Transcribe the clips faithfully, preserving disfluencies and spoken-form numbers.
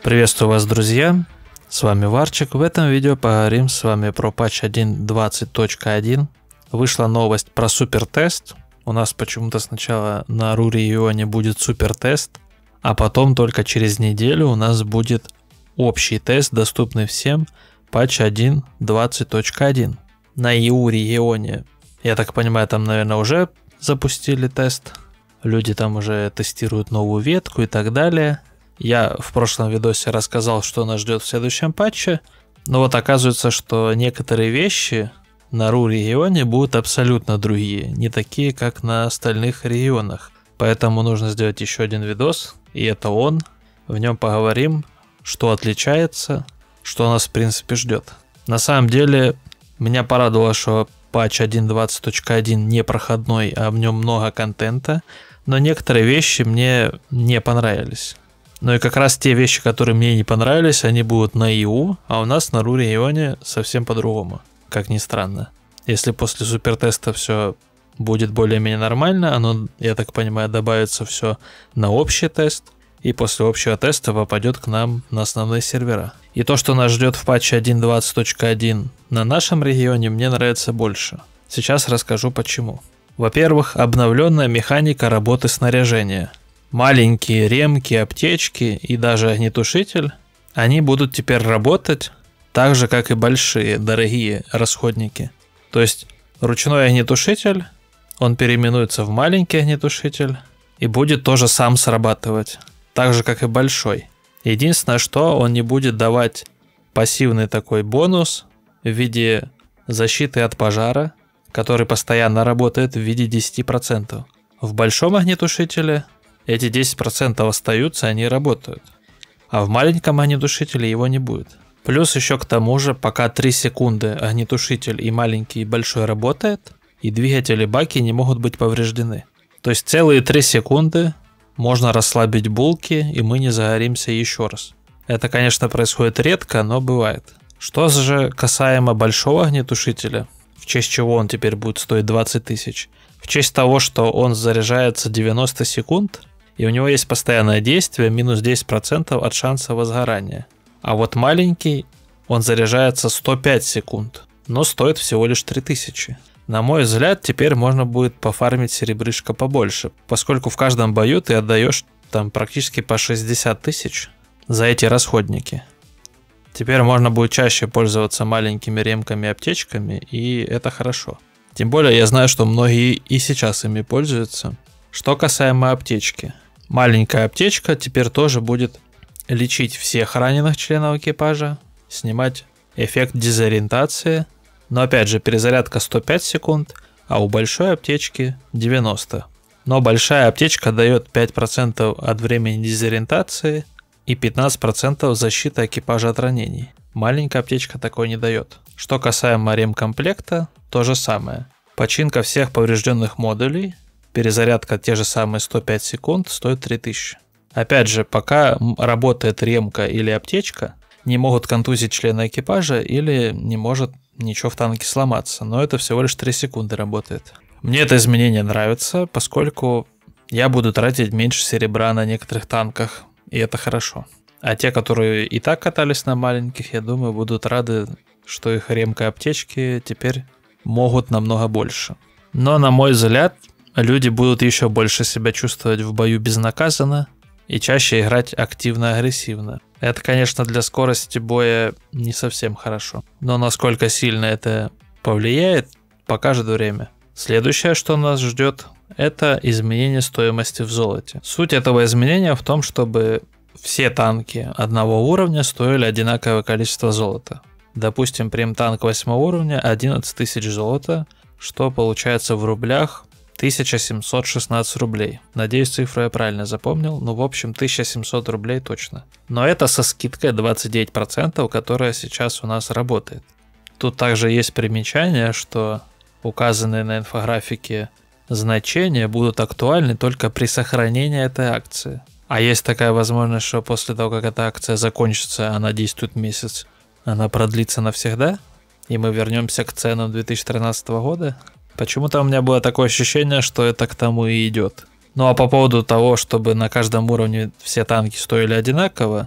Приветствую вас, друзья, с вами Варчик. В этом видео поговорим с вами про патч один точка двадцать точка один. Вышла новость про супертест. У нас почему-то сначала на ру регионе будет супертест, а потом только через неделю у нас будет общий тест, доступный всем, патч один точка двадцать точка один. На и ю регионе, я так понимаю, там, наверное, уже запустили тест. Люди там уже тестируют новую ветку и так далее. Я в прошлом видосе рассказал, что нас ждет в следующем патче. Но вот оказывается, что некоторые вещи на ру регионе будут абсолютно другие. Не такие, как на остальных регионах. Поэтому нужно сделать еще один видос. И это он. В нем поговорим, что отличается, что нас в принципе ждет. На самом деле, меня порадовало, что патч один точка двадцать точка один не проходной, а в нем много контента. Но некоторые вещи мне не понравились. Ну и как раз те вещи, которые мне не понравились, они будут на и ю, а у нас на ру регионе совсем по-другому, как ни странно. Если после супертеста все будет более-менее нормально, оно, я так понимаю, добавится все на общий тест, и после общего теста попадет к нам на основные сервера. И то, что нас ждет в патче один точка двадцать точка один на нашем регионе, мне нравится больше. Сейчас расскажу почему. Во-первых, обновленная механика работы снаряжения. Маленькие ремки, аптечки и даже огнетушитель, они будут теперь работать так же, как и большие, дорогие расходники. То есть ручной огнетушитель, он переименуется в маленький огнетушитель и будет тоже сам срабатывать, так же, как и большой. Единственное, что он не будет давать пассивный такой бонус в виде защиты от пожара, который постоянно работает в виде десять процентов. В большом огнетушителе эти десять процентов остаются, они работают. А в маленьком огнетушителе его не будет. Плюс еще к тому же, пока три секунды огнетушитель и маленький, и большой работает, и двигатели баки не могут быть повреждены. То есть целые три секунды можно расслабить булки, и мы не загоримся еще раз. Это, конечно, происходит редко, но бывает. Что же касаемо большого огнетушителя, в честь чего он теперь будет стоить двадцать тысяч, в честь того, что он заряжается девяносто секунд, и у него есть постоянное действие, минус десять процентов от шанса возгорания. А вот маленький, он заряжается сто пять секунд, но стоит всего лишь три тысячи. На мой взгляд, теперь можно будет пофармить серебрышко побольше, поскольку в каждом бою ты отдаешь там практически по шестьдесят тысяч за эти расходники. Теперь можно будет чаще пользоваться маленькими ремками и аптечками, и это хорошо. Тем более я знаю, что многие и сейчас ими пользуются. Что касаемо аптечки. Маленькая аптечка теперь тоже будет лечить всех раненых членов экипажа, снимать эффект дезориентации. Но опять же, перезарядка сто пять секунд, а у большой аптечки девяносто. Но большая аптечка дает пять процентов от времени дезориентации и пятнадцать процентов защиты экипажа от ранений. Маленькая аптечка такой не дает. Что касаемо ремкомплекта, то же самое. Починка всех поврежденных модулей, перезарядка те же самые сто пять секунд, стоит три тысячи. Опять же, пока работает ремка или аптечка, не могут контузить члена экипажа или не может ничего в танке сломаться, но это всего лишь три секунды работает. Мне это изменение нравится, поскольку я буду тратить меньше серебра на некоторых танках, и это хорошо. А те, которые и так катались на маленьких, я думаю, будут рады, что их ремка и аптечки теперь могут намного больше. Но, на мой взгляд, люди будут еще больше себя чувствовать в бою безнаказанно и чаще играть активно-агрессивно. Это, конечно, для скорости боя не совсем хорошо. Но насколько сильно это повлияет, покажет время. Следующее, что нас ждет, это изменение стоимости в золоте. Суть этого изменения в том, чтобы все танки одного уровня стоили одинаковое количество золота. Допустим, прем-танк восьмого уровня одиннадцать тысяч золота, что получается в рублях тысяча семьсот шестнадцать рублей. Надеюсь, цифру я правильно запомнил, но в общем тысяча семьсот рублей точно. Но это со скидкой двадцать девять процентов, которая сейчас у нас работает. Тут также есть примечание, что указанные на инфографике значения будут актуальны только при сохранении этой акции. А есть такая возможность, что после того, как эта акция закончится, она действует месяц, она продлится навсегда, и мы вернемся к ценам две тысячи тринадцатого года. Почему-то у меня было такое ощущение, что это к тому и идет. Ну а по поводу того, чтобы на каждом уровне все танки стоили одинаково,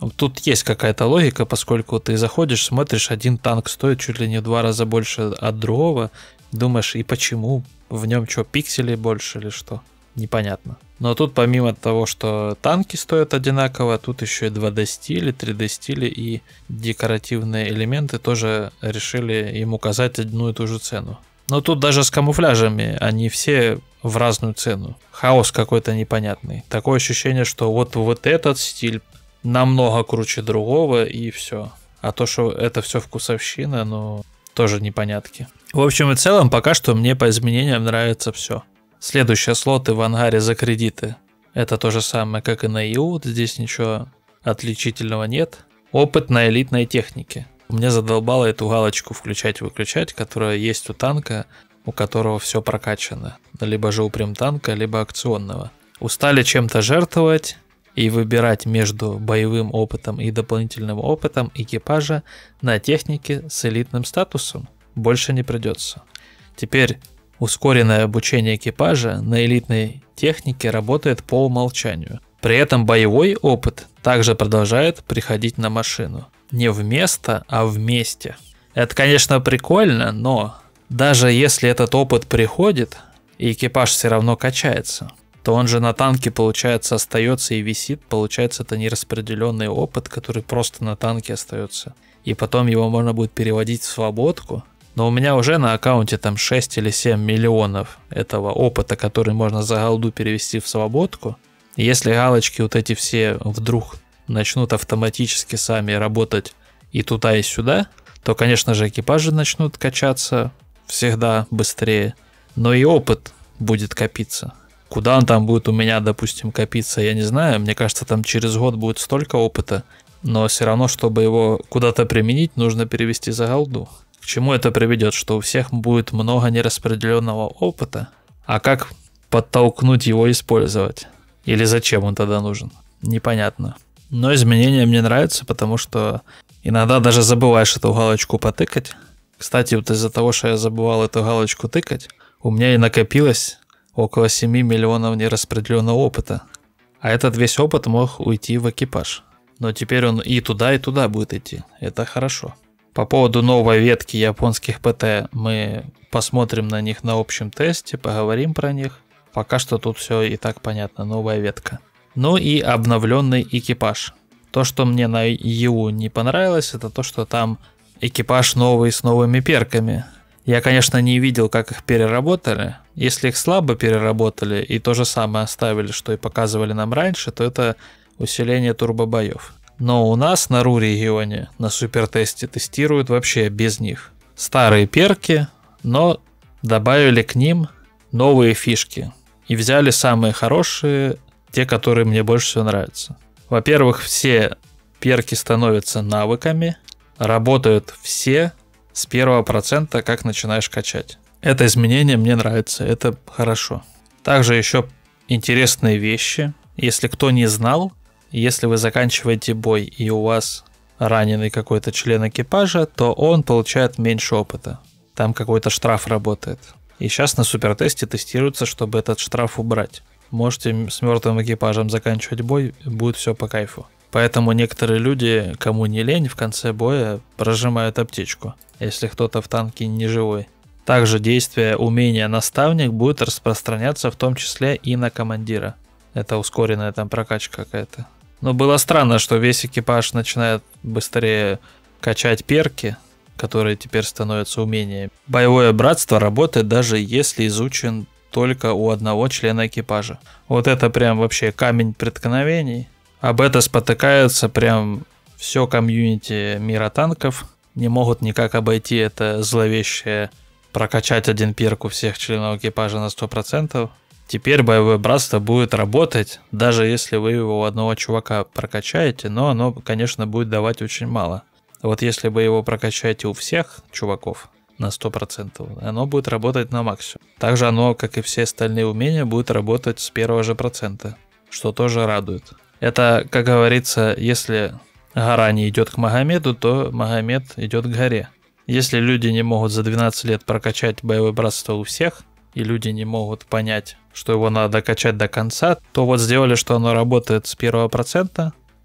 Тут есть какая-то логика, поскольку ты заходишь, смотришь, один танк стоит чуть ли не в два раза больше от другого, думаешь, и почему? В нем что, пикселей больше или что? Непонятно. Но тут помимо того, что танки стоят одинаково, тут еще и два дэ стили, три дэ стили и декоративные элементы тоже решили им указать одну и ту же цену. Но тут даже с камуфляжами они все в разную цену. Хаос какой-то непонятный. Такое ощущение, что вот, вот этот стиль намного круче другого и все. А то, что это все вкусовщина, ну, тоже непонятки. В общем и целом, пока что мне по изменениям нравится все. Следующие слоты в ангаре за кредиты. Это то же самое, как и на и ю. Здесь ничего отличительного нет. Опыт на элитной технике. Мне задолбало эту галочку включать-выключать, которая есть у танка, у которого все прокачано. Либо же у прем-танка, либо акционного. Устали чем-то жертвовать и выбирать между боевым опытом и дополнительным опытом экипажа на технике с элитным статусом больше не придется. Теперь ускоренное обучение экипажа на элитной технике работает по умолчанию. При этом боевой опыт также продолжает приходить на машину. Не вместо, а вместе. Это, конечно, прикольно, но даже если этот опыт приходит, и экипаж все равно качается, то он же на танке, получается, остается и висит. Получается, это нераспределенный опыт, который просто на танке остается. И потом его можно будет переводить в свободку. Но у меня уже на аккаунте там шесть или семь миллионов этого опыта, который можно за голду перевести в свободку. И если галочки вот эти все вдруг начнут автоматически сами работать и туда, и сюда, то, конечно же, экипажи начнут качаться всегда быстрее. Но и опыт будет копиться. Куда он там будет у меня, допустим, копиться, я не знаю. Мне кажется, там через год будет столько опыта. Но все равно, чтобы его куда-то применить, нужно перевести за голду. К чему это приведет? Что у всех будет много нераспределенного опыта. А как подтолкнуть его использовать? Или зачем он тогда нужен? Непонятно. Но изменения мне нравятся, потому что иногда даже забываешь эту галочку потыкать. Кстати, вот из-за того, что я забывал эту галочку тыкать, у меня и накопилось около семь миллионов нераспределенного опыта. А этот весь опыт мог уйти в экипаж. Но теперь он и туда, и туда будет идти. Это хорошо. По поводу новой ветки японских ПТ мы посмотрим на них на общем тесте, поговорим про них. Пока что тут все и так понятно, новая ветка. Ну и обновленный экипаж. То, что мне на и ю не понравилось, это то, что там экипаж новый с новыми перками. Я, конечно, не видел, как их переработали. Если их слабо переработали и то же самое оставили, что и показывали нам раньше, то это усиление турбобоев. Но у нас на РУ регионе на супертесте тестируют вообще без них. Старые перки, но добавили к ним новые фишки. И взяли самые хорошие, те, которые мне больше всего нравятся. Во-первых, все перки становятся навыками, работают все с первого процента, как начинаешь качать. Это изменение мне нравится, это хорошо. Также еще интересные вещи. Если кто не знал, если вы заканчиваете бой и у вас раненый какой-то член экипажа, то он получает меньше опыта. Там какой-то штраф работает. И сейчас на супертесте тестируется, чтобы этот штраф убрать. Можете с мертвым экипажем заканчивать бой, будет все по кайфу. Поэтому некоторые люди, кому не лень, в конце боя прожимают аптечку, если кто-то в танке не живой. Также действие умения наставник будет распространяться в том числе и на командира. Это ускоренная там прокачка какая-то. Но было странно, что весь экипаж начинает быстрее качать перки, которые теперь становятся умениями. Боевое братство работает даже если изучен только у одного члена экипажа. Вот это прям вообще камень преткновений. Об это спотыкаются прям все комьюнити мира танков. Не могут никак обойти это зловещее прокачать один перк у всех членов экипажа на сто процентов. Теперь боевое братство будет работать, даже если вы его у одного чувака прокачаете, но оно, конечно, будет давать очень мало. Вот если вы его прокачаете у всех чуваков на сто процентов, оно будет работать на максимум. Также оно, как и все остальные умения, будет работать с первого же процента, что тоже радует. Это, как говорится, если гора не идет к Магомеду, то Магомед идет к горе. Если люди не могут за двенадцать лет прокачать боевое братство у всех, и люди не могут понять, что его надо качать до конца, то вот сделали, что оно работает с первого процента,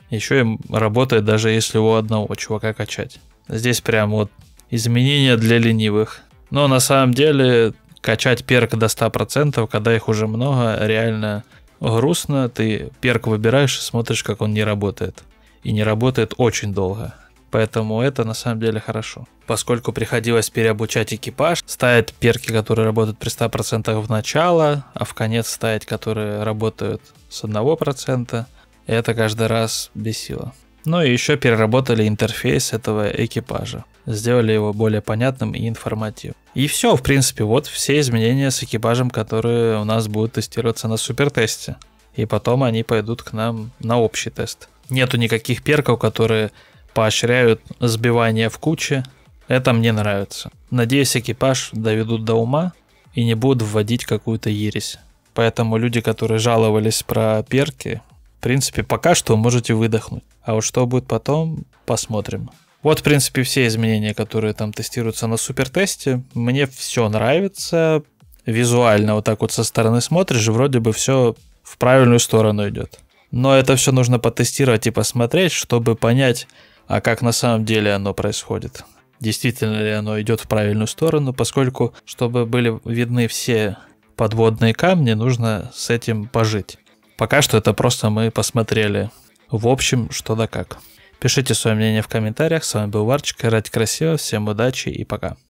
Еще и работает даже если у одного чувака качать. Здесь прям вот изменения для ленивых. Но на самом деле качать перк до ста процентов, когда их уже много, реально грустно. Ты перк выбираешь и смотришь, как он не работает. И не работает очень долго. Поэтому это на самом деле хорошо. Поскольку приходилось переобучать экипаж, ставить перки, которые работают при ста процентах в начало, а в конец ставить, которые работают с одного процента, это каждый раз бесило. Ну и еще переработали интерфейс этого экипажа. Сделали его более понятным и информативным. И все, в принципе, вот все изменения с экипажем, которые у нас будут тестироваться на супертесте. И потом они пойдут к нам на общий тест. Нету никаких перков, которые поощряют сбивание в куче. Это мне нравится. Надеюсь, экипаж доведут до ума и не будут вводить какую-то ересь. Поэтому люди, которые жаловались про перки, в принципе, пока что можете выдохнуть. А вот что будет потом, посмотрим. Вот, в принципе, все изменения, которые там тестируются на супертесте. Мне все нравится. Визуально вот так вот со стороны смотришь, вроде бы все в правильную сторону идет. Но это все нужно потестировать и посмотреть, чтобы понять, а как на самом деле оно происходит. Действительно ли оно идет в правильную сторону, поскольку, чтобы были видны все подводные камни, нужно с этим пожить. Пока что это просто мы посмотрели в общем, что да как. Пишите свое мнение в комментариях. С вами был Варчик. Играйте красиво. Всем удачи и пока.